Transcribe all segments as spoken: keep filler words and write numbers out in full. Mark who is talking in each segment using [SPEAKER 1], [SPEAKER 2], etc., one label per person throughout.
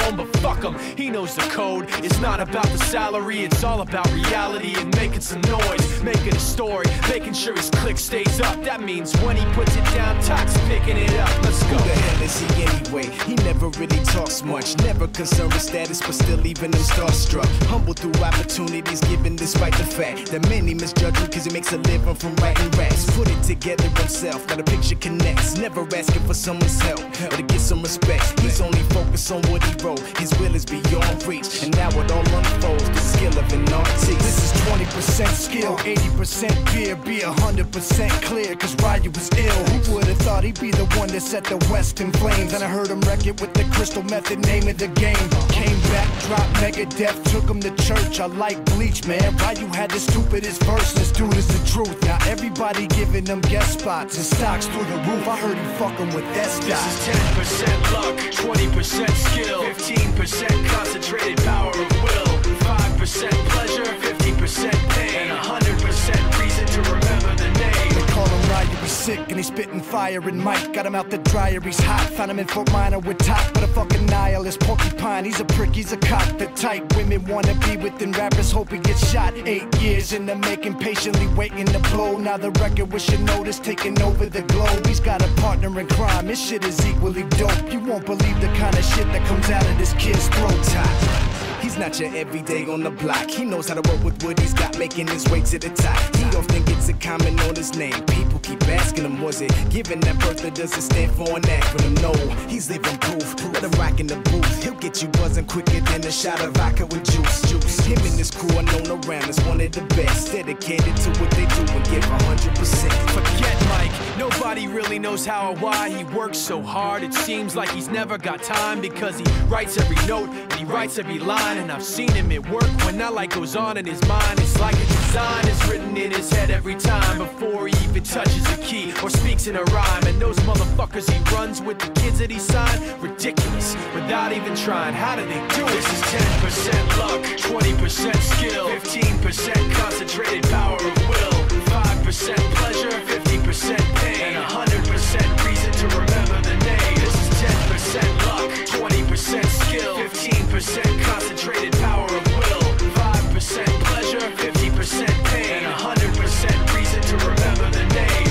[SPEAKER 1] home, but fuck him, he knows the code. It's not about the salary, it's all about reality and making some noise, making a story, making sure his click stays up. That means when he puts it down, Tox picking it up. Let's go.
[SPEAKER 2] Who the hell is he anyway? He never really talks much, never concerned with status, but still leaving him starstruck. Humble through opportunities given despite the fact that many misjudge him cause he makes a living from writing raps. Put it together himself, now the picture connects. Never asking for someone's help or to get some respect. He's only focused on what he wrote. His will is beyond reach, and now it all unfolds. The skill of an artist. This is twenty percent skill, eighty percent fear. Be one hundred percent clear, cause Ryu was ill. Who would've thought he'd be the one that set the West in flames? And I heard him wreck it with the crystal method, name of the game. Came back, dropped Megadeth, took him to church. I like Bleach, man. Ryu had the stupidest verse. This dude is the truth. Now everybody giving them guest spots and stocks through the roof. I heard he fucking with that stock.
[SPEAKER 1] This is ten percent luck, twenty percent skill, fifteen percent concentrated power of will, five percent pleasure, fifty percent pain, and one hundred percent reason to remember the name.
[SPEAKER 2] They call him Ryu, he's sick and he's spitting fire and Mike. Got him out the dryer, he's hot. Found him in Fort Minor with top, but a fucking nihilist porcupine. He's a prick, he's a cock. The type women wanna be within rappers, hope he gets shot. Eight years in the making, patiently waiting to blow. Now the record with your notice taking over the globe. He's got a partner in crime, his shit is equally dope. You won't believe the kind of shit that comes out of this kid's throat. Top. He's not your everyday on the block. He knows how to work with what he's got, making his way to the top. He often gets a comment on his name. People keep asking him, was it given that birth or does it stand for an acronym? No, he's living proof. Let him rock in the booth. He'll get you buzzing quicker than a shot of vodka with juice. Juice. Him and his crew are known around as one of the best. Dedicated to what they do and give one hundred percent.
[SPEAKER 1] Forget Mike. Nobody really knows how or why he works so hard. It seems like he's never got time because he writes every note and he writes every line. And I've seen him at work when that light goes on in his mind. It's like a design is written in his head every time before he even touches a key or speaks in a rhyme. And those motherfuckers he runs with, the kids that he signed, ridiculous, without even trying. How do they do it? This is ten percent luck, twenty percent skill, fifteen percent concentrated power of will, five percent pleasure, fifty percent pain, and one hundred percent reason to remember the name. This is ten percent luck, twenty percent skill, fifteen percent concentrated power of will, five percent pleasure, fifty percent pain, and one hundred percent reason to remember the name.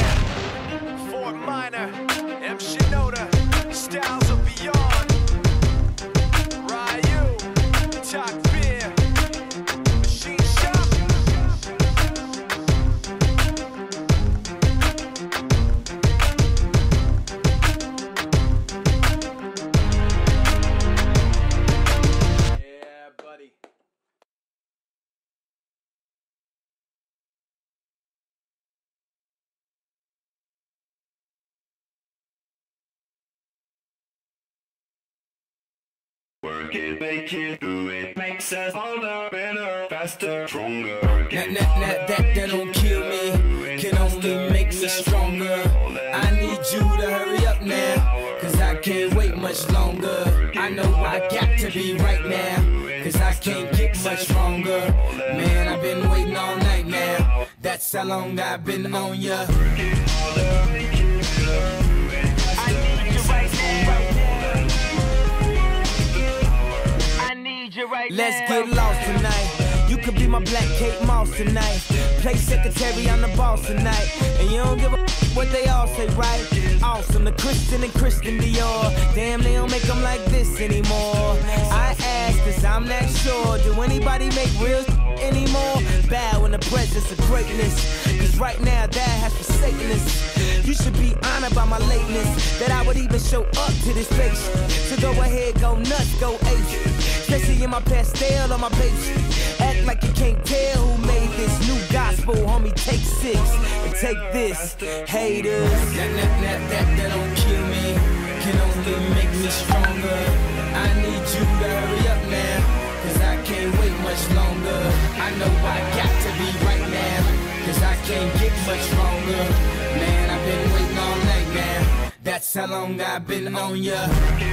[SPEAKER 1] Yeah. Fort Minor, M. Shinoda, styles of beyond. Ryu, Talk Beer, Machine Shop. Yeah, buddy.
[SPEAKER 3] Work it, make it, do it, makes us older, better, faster, stronger.
[SPEAKER 4] That, that, that, that, that don't kill me, can only make me stronger. I need you to hurry up now, cause I can't wait much longer. I know I got to be right now, cause I can't get much stronger. Man, I've been waiting all night now, that's how long I've been on ya. Let's get lost tonight. You could be my black Kate Moss tonight. Play secretary, I'm the boss tonight. And you don't give a what they all say, right? Awesome, the Christian and Christian Dior. Damn, they don't make them like this anymore. I ask, cause I'm not sure. Do anybody make real anymore? Bow in the presence of greatness, cause right now that has forsaken us. You should be honored by my lateness, that I would even show up to this place. So go ahead, go nuts, go ape. Especially in my pastel on my page. Act like you can't tell who made this new gospel, homie. Take six and take this, haters. That, that, that, that, that don't kill me, can only make me stronger. I need you to hurry up now, cause I can't wait much longer. I know I got to be right now, cause I can't get much stronger. Man, I've been waiting all night now, that's how long I've been on ya.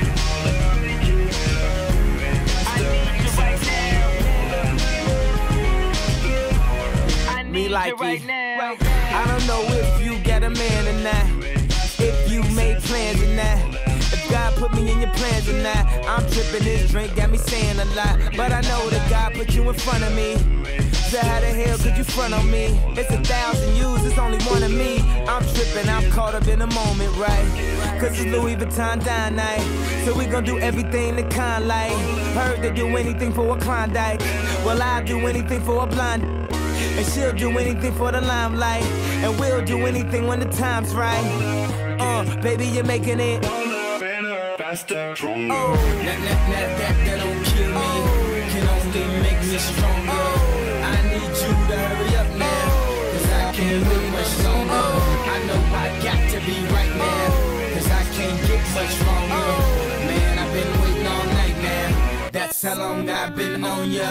[SPEAKER 4] Me like it. I don't know if you got a man or not, if you made plans or not, if God put me in your plans or not. I'm tripping, this drink got me saying a lot, but I know that God put you in front of me. So how the hell could you front on me? It's a thousand yous, it's only one of me. I'm tripping, I'm caught up in the moment, right? Cause it's Louis Vuitton dine night, so we gon' do everything the kind like. Heard they do anything for a Klondike. Well, I'll do anything for a blonde, and she'll do anything for the limelight, and we'll do anything when the time's right. Uh, baby, you're making it
[SPEAKER 3] better, faster, stronger.
[SPEAKER 4] Oh, that, that, that, that, that don't kill me, oh, can only make me stronger. Oh, I need you to hurry up now, cause I can't wait much longer. Oh, I know I got to be right now, cause I can't get much stronger. Oh, man, I've been waiting all night now, that's how long I've been on ya.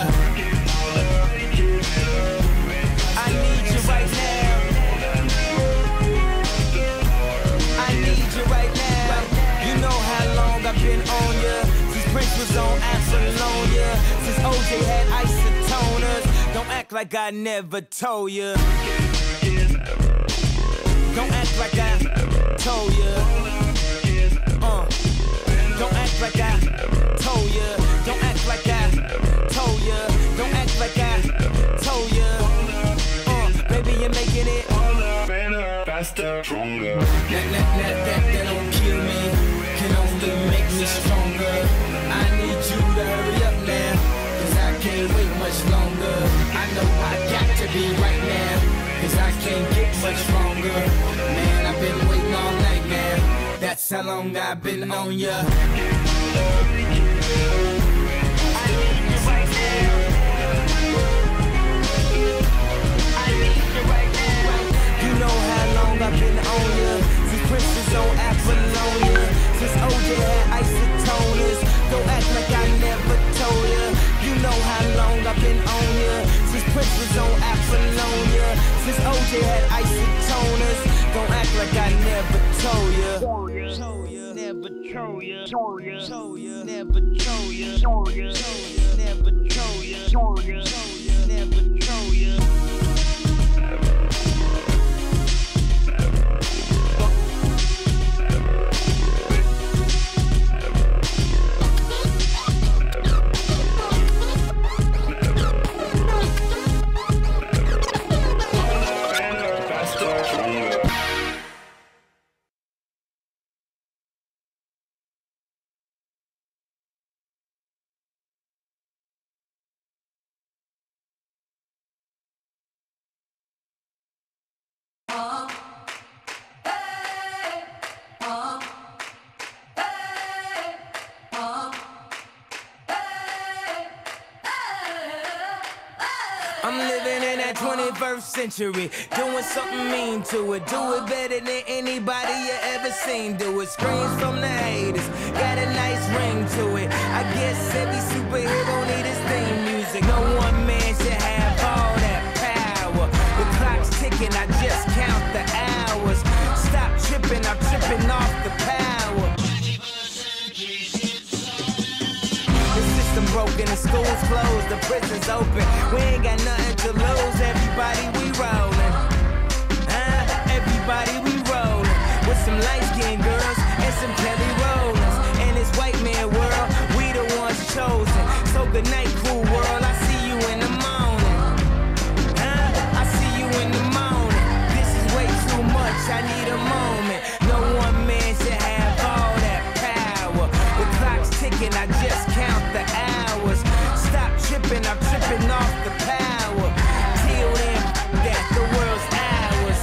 [SPEAKER 4] I need you right now, I need you right now. You know how long I've been on ya, since Prince was on Apollonia, since O J had isotoners. Don't act like I never told ya, don't act like I told ya. Uh, don't act like I told ya, don't act like I told ya, don't act like I told ya. Uh, baby, you're making it
[SPEAKER 3] better, faster, stronger.
[SPEAKER 4] That, that, that, that, that don't kill me, can only make me stronger. I need you to hurry up now, cause I can't wait much longer. I know I got to be right now, cause I can't get much stronger. Man, I've been waiting all night now, that's how long I've been on ya. I need you right now, I need you right now. You know how long I've been on ya, since Prince was on Apollonia, since O J had isotoners. Don't act like I never told ya. You know how long I've been on ya, since Prince was on Apollonia, since O J had isotoners. Don't act like I never told ya. Told ya, never told ya. Told ya, never told ya. Told ya, never told ya. Told ya, never told ya. I'm living in that twenty-first century, doing something mean to it. Do it better than anybody you ever seen do it. Screams from the haters, got a nice ring to it. I guess every superhero need his theme music. No one man should have all that power. The clock's ticking, I just count the hours. Stop tripping, I'm tripping off the power. Broken, the school's closed, the prison's open. We ain't got nothing to lose. Everybody, we rollin'. Uh, everybody, we rollin'. With some light-skinned girls and some Kelly Rollins. In this white man world, we the ones chosen. So good night, cool world. I see you in the morning. Uh, I see you in the morning. This is way too much. I need a moment. No one man should have all that power. The clock's ticking. I just count the hours. Stop tripping, I'm tripping off the power. Till then, that the world's ours.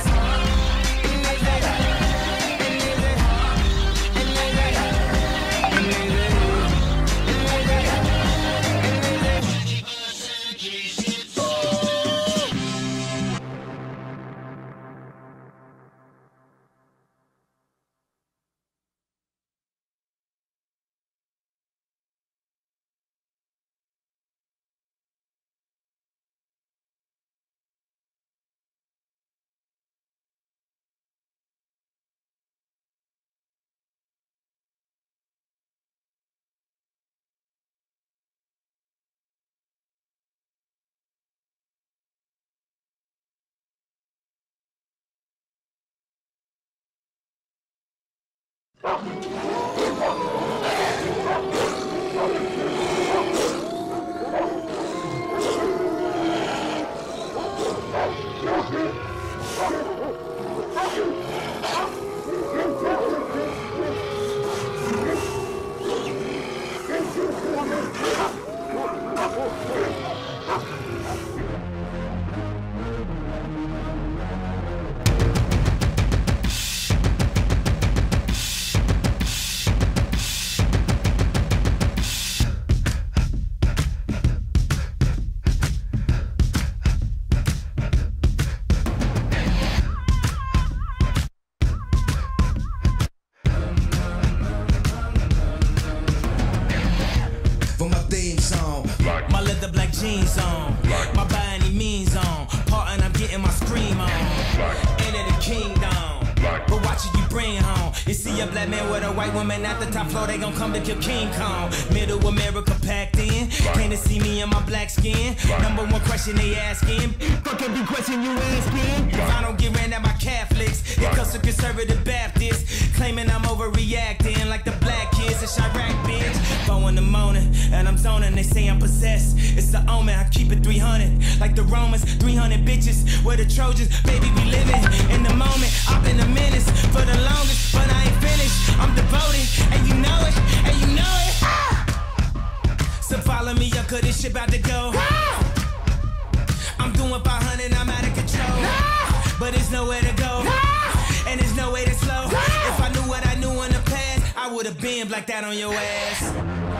[SPEAKER 4] Jeans on, my by any means on, part and I'm getting my scream on. Enter the kingdom, but watch it you bring home. You see a black man with a white woman at the top floor, they gon' come to kill King Kong. Middle America packed in, came to see me in my black skin. Number one question they asking, fuck every question you asking. If I don't get ran at by Catholics, it comes to conservative Baptists, claiming I'm overreacting like the black kids in Chirac, bitch. Four in the morning, and I'm zoning, they say I'm possessed. It's the omen, I keep it three hundred, like the Romans, three hundred bitches. We're the Trojans, baby, we living in the moment. I've been a menace for the longest, but I ain't finished. I'm devoted, and you know it, and you know it. Ah! So follow me up, cause this shit about to go. Ah! I'm doing five hundred, I'm out of control. Ah! But there's nowhere to go, ah! And there's no way to slow. Ah! If I knew what I knew in the past, I would've been blacked out on your ass.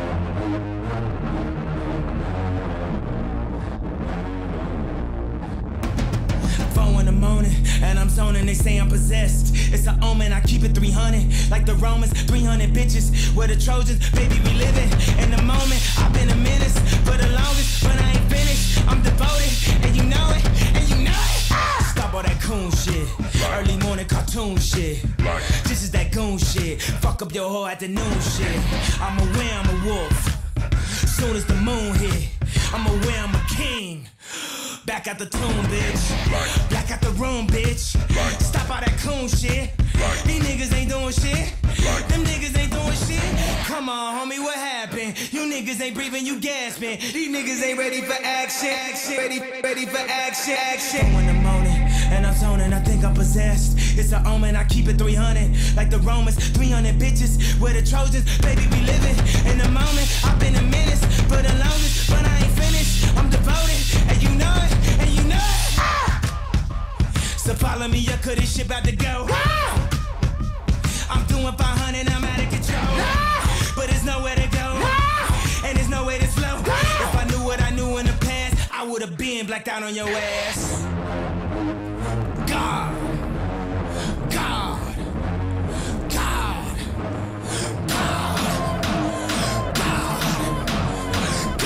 [SPEAKER 4] Four in the morning, and I'm zoning, they say I'm possessed. It's an omen, I keep it three hundred, like the Romans, three hundred bitches. We're the Trojans, baby, we living in the moment. I've been a menace for the longest, but I ain't finished. I'm devoted, and you know it, and you know it. Ah! Stop all that coon shit, early morning cartoon shit. This is that goon shit, fuck up your whole afternoon shit. I'm aware I'm a wolf, soon as the moon hit. I'm aware I'm a king. Back out the tomb, bitch. Back out the room, bitch. Stop all that coon shit. These niggas ain't doing shit. Them niggas ain't doing shit. Come on, homie, what happened? You niggas ain't breathing, you gasping. These niggas ain't ready for action. Action. Ready, ready for action. Action. In the morning, and I'm zoning, I think I'm possessed. It's an omen, I keep it three hundred, like the Romans, three hundred bitches. We're the Trojans, baby, we living in the moment. I've been a menace for the longest, but I ain't finished. I'm devoted, and you know it, and you know it. Ah! So follow me up, cause this shit about to go. Ah! I'm doing five hundred, I'm out of control. Ah! But there's nowhere to go, ah! And there's no way to slow. Ah! If I knew what I knew in the past, I would've been blacked out on your ass. God, God, God, God, God, God, God,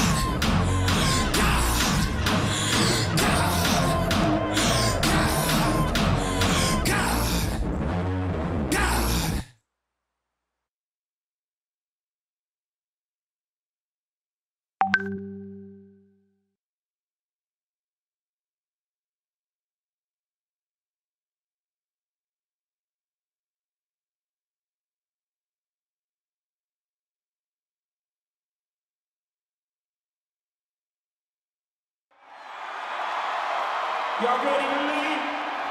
[SPEAKER 4] God, God, God.
[SPEAKER 5] Y'all ready to leave?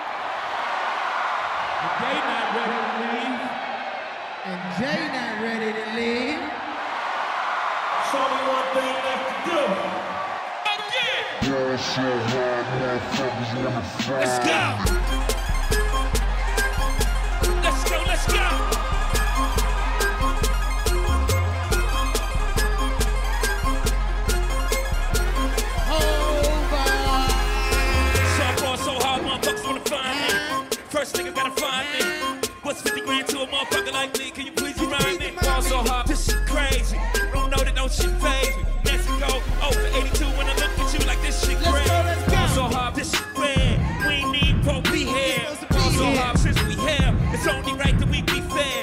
[SPEAKER 5] If they not ready to leave,
[SPEAKER 6] And Jay not ready to leave.
[SPEAKER 5] there's only one thing left to do. Let's go! Let's go, let's go! First nigga gotta find me. What's fifty grand to a motherfucker like me? Can you please remind me? Fall so hard, this shit crazy. Don't know that no shit phase me. Let's go over eighty-two when I look at you like this shit crazy. Fall so hard, this shit red. We ain't need pro be here. Fall so hard since we here. It's only right that we be fair.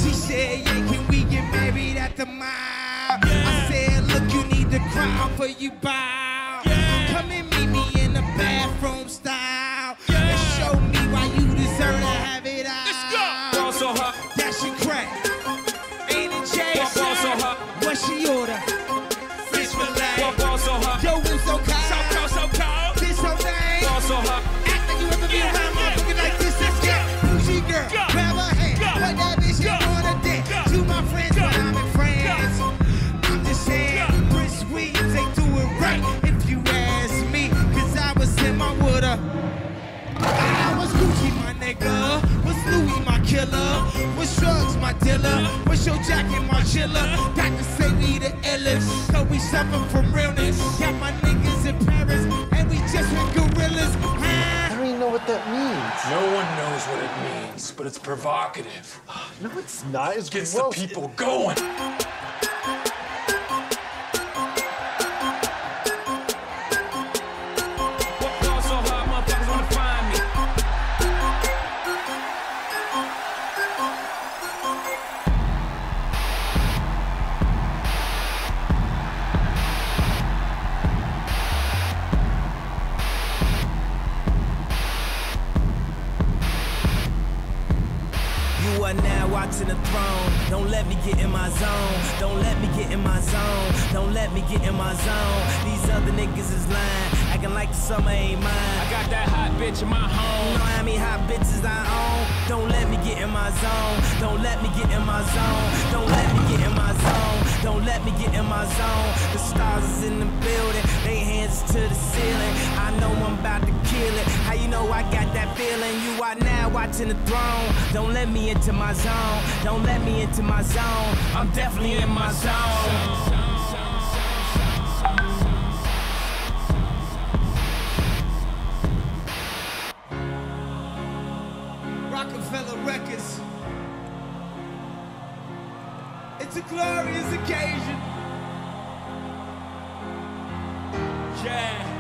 [SPEAKER 4] She said, yeah, can we get married at the mall? I said, look, you need to cry for you bow. Come and meet me in the bathroom style. And show me why you deserve to have it all.
[SPEAKER 5] Let's go. Ball so hot.
[SPEAKER 4] That she crack. Ain't it Jay?
[SPEAKER 5] Ball so hot.
[SPEAKER 4] What she order? Fish fillet.
[SPEAKER 5] Ball so hot.
[SPEAKER 4] Yo, it's so cold.
[SPEAKER 5] So cold, so cold.
[SPEAKER 4] This so dang.
[SPEAKER 5] Ball so hot.
[SPEAKER 4] Act like you ever been around motherfucking like this. Let's get bougie girl. Grab her hand. Put that bitch in on a dick. To my friends when I'm in France. I'm just saying, Prince Williams, they do it right. If you ask me, cause I was in my water. I was Gucci, my nigga. Was Louis, my killer. Was Shrugs, my dealer. Was your jacket, my chiller. Got to say we the illest. Cause we suffer from realness. Got my niggas in Paris. And we just went gorillas.
[SPEAKER 7] I don't even know what that means.
[SPEAKER 8] No one knows what it means, but it's provocative.
[SPEAKER 7] No, it's not. It's
[SPEAKER 8] Gets
[SPEAKER 7] gross.
[SPEAKER 8] the people going.
[SPEAKER 5] Ball so hot, motherfuckers wanna find me.
[SPEAKER 4] You are now watching the throne. Don't let me get in my zone. Don't let me get in my zone. Don't let me get in my zone. These other niggas is lying, acting like the summer ain't mine.
[SPEAKER 5] I got that hot bitch in my
[SPEAKER 4] You
[SPEAKER 5] home.
[SPEAKER 4] know how many hot bitches I own? Don't let me get in my zone. Don't let me get in my zone. Don't let me get in my zone. Don't let me get in my zone. The stars is in the building. They hands to the ceiling. I know I'm about to kill it. How you know I got that feeling? You are now watching the throne. Don't let me into my zone. Don't let me into my zone. I'm definitely in my zone. Rockefeller Records. It's a glorious occasion.
[SPEAKER 5] Yeah.